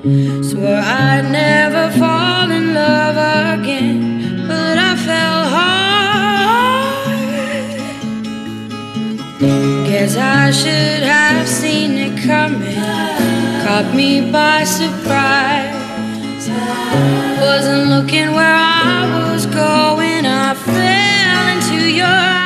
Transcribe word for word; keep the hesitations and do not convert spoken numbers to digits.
Swore I'd never fall in love again, but I fell hard. Guess I should have seen it coming, caught me by surprise. Wasn't looking where I was going, I fell into your eyes.